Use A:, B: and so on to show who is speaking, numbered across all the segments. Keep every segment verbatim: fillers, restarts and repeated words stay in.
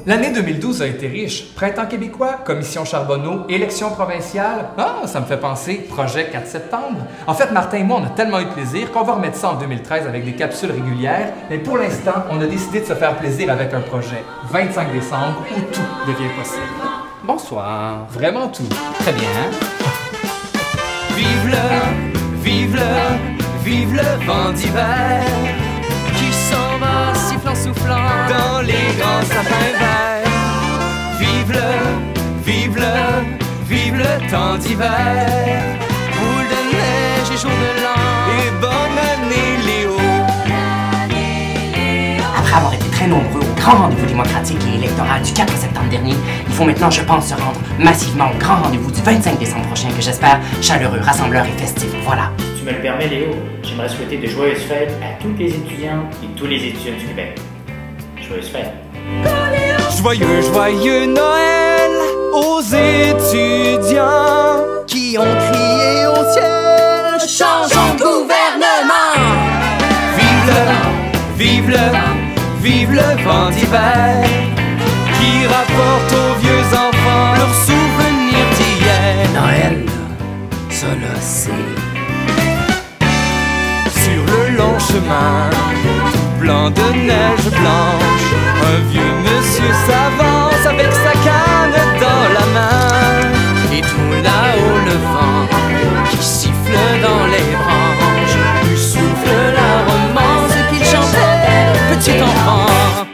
A: L'année deux mille douze a été riche. Printemps québécois, commission Charbonneau, élections provinciales. Ah, ça me fait penser, projet quatre septembre. En fait, Martin et moi, on a tellement eu de plaisir qu'on va remettre ça en deux mille treize avec des capsules régulières. Mais pour l'instant, on a décidé de se faire plaisir avec un projet vingt-cinq décembre où tout devient possible.
B: Bonsoir.
A: Vraiment tout.
B: Très bien.
C: Vive le, vive le, vive le vent d'hiver qui s'en va sifflant, soufflant dans les grands sapins verts. Vive le, vive le, vive le temps d'hiver. Boule de neige et jour de l'an. Et bonne année Léo.
D: Après avoir été très nombreux au grand rendez-vous démocratique et électoral du quatre septembre dernier, il faut maintenant, je pense, se rendre massivement au grand rendez-vous du vingt-cinq décembre prochain que j'espère chaleureux, rassembleur et festif. Voilà.
E: Si tu me le permets, Léo, j'aimerais souhaiter de joyeuses fêtes à tous les étudiants et tous les étudiants du Québec. Joyeuses fêtes.
C: Joyeux, joyeux Noël aux étudiants
D: Qui ont crié au ciel, changeons de gouvernement!
C: Vive le, vive le, vive le vent d'hiver qui rapporte aux vieux enfants leurs souvenirs d'hier.
D: Noël, ça là, c'est...
C: Sur le long chemin, tout blanc de neige blanche, un vieux monsieur s'avance avec sa canne dans la main. Et tout là-haut le vent qui siffle dans les branches lui souffle la romance qu'il chantait petit enfant.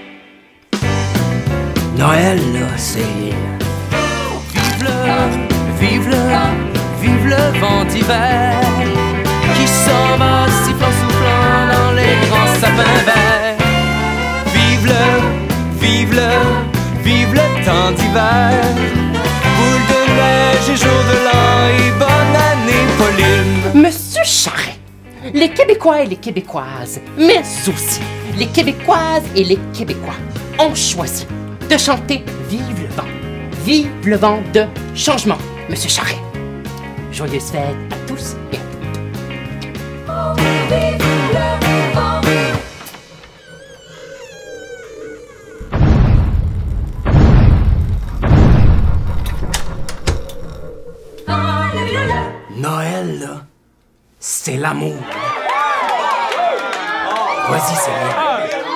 D: Noël, là, c'est...
C: Vive le, vive le, vive le vent d'hiver qui s'en va sifflant, soufflant dans les grands sapins verts. Vive le, vive le, vive le temps d'hiver. Boule de neige et jour de l'an et bonne année Pauline.
D: Monsieur Charret, les Québécois et les Québécoises, mais aussi les Québécoises et les Québécois ont choisi de chanter Vive le vent. Vive le vent de changement, Monsieur Charret. Joyeuses fêtes à tous et à Noël, là, c'est l'amour. Vas-y, Seigneur.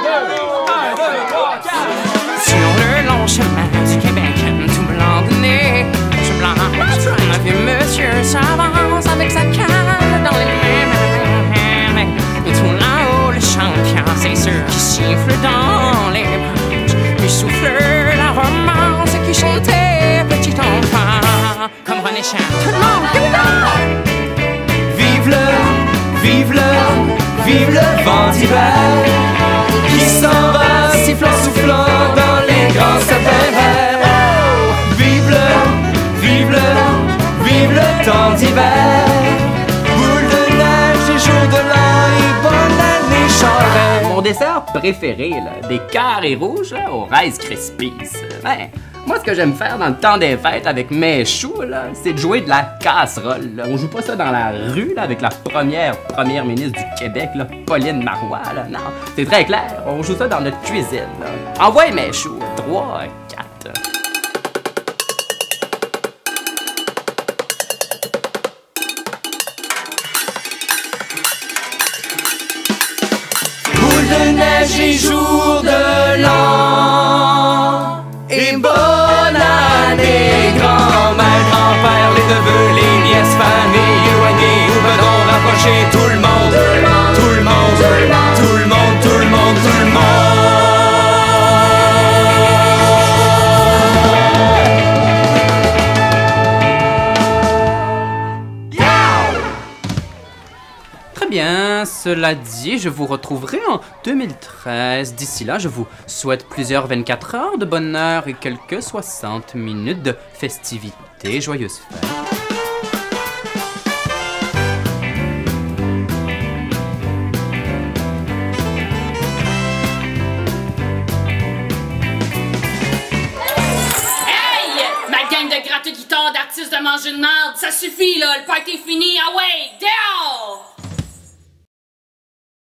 B: Sur le long chemin du Québec, tout blanc de neige blanche, un vieux monsieur s'avance avec sa canne dans les mains. Et tout là-haut, le champion, c'est sûr, qui siffle dans les branches, lui souffle la romance qui chantait petit enfant. Comme René chante, tout le monde, give it up!
C: Vive le, vive le, vive le vent d'hiver qui s'en va sifflant, soufflant dans les grands sapins verts. Vive le, vive le, vive le temps d'hiver. Boule de neige et jour de l'an et bonne année Charest.
B: Mon dessert préféré, là, des carrés rouges là, au Rice Krispies. Ouais. Moi, ce que j'aime faire dans le temps des fêtes avec mes choux, là, c'est de jouer de la casserole. Là. On joue pas ça dans la rue là, avec la première première ministre du Québec, là, Pauline Marois. Là. Non, c'est très clair. On joue ça dans notre cuisine. Là. Envoie mes choux. Trois, quatre.
C: Boule de neige et jour de l'an et bonne année, grand-mère, grand-père, les neveux, les nièces, famille, éloignés ou bedons rapprochés, tout le monde, tout le monde, tout le monde, tout le monde, tout le monde.
B: Très bien, cela dit, je vous retrouverai en deux mille treize. D'ici là, je vous souhaite plusieurs vingt-quatre heures de bonheur et quelques soixante minutes de festivités. Joyeuses fêtes.
F: Hey! Ma gang de gratte-guitare d'artistes de manger de merde, ça suffit là, le party est fini, ah ouais, down!